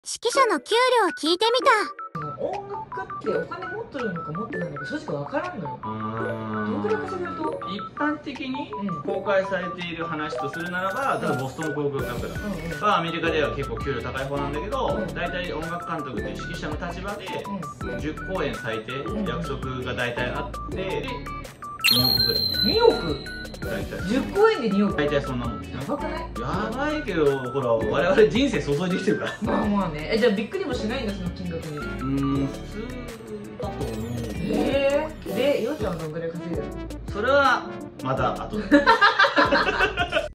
指揮者の給料を聞いてみた。 音楽家ってお金持ってるのか持ってないのか正直わからんのよ。どんくらい稼げると？ 一般的に公開されている話とするならば、例えばボストン航空学団はアメリカでは結構給料高い方なんだけど、大体音楽監督っていう指揮者の立場で10公演最低約束が大体あって、2億ぐらい。 2億大体 10公演で2億大体そんなもんですね。 やばくない？ やばいけど、ほら我々人生注いできてるから。 まあまあね。じゃあびっくりもしないんだ、その金額に。 普通だと思う。 で、ようちゃんはどんぐらい稼いでるの？ それはまた後で